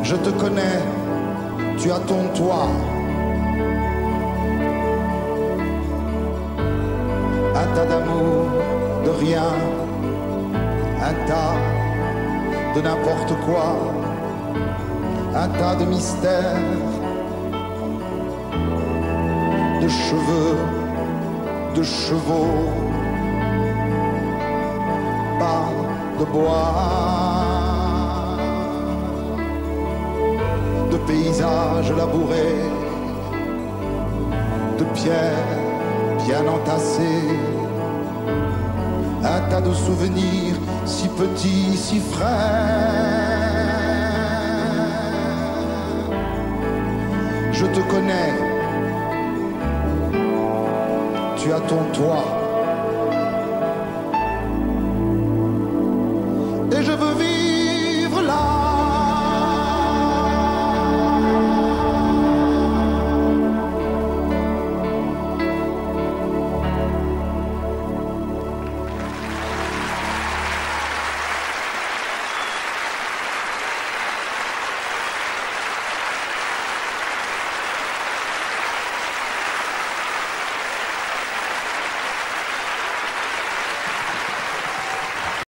Je te connais, tu as ton toit. Un tas d'amour, de rien, un tas de n'importe quoi, un tas de mystères, de cheveux, de chevaux, pas de bois, de paysages labourés, de pierres bien entassées, un tas de souvenirs si petits, si frais. Je te connais, tu as ton toit.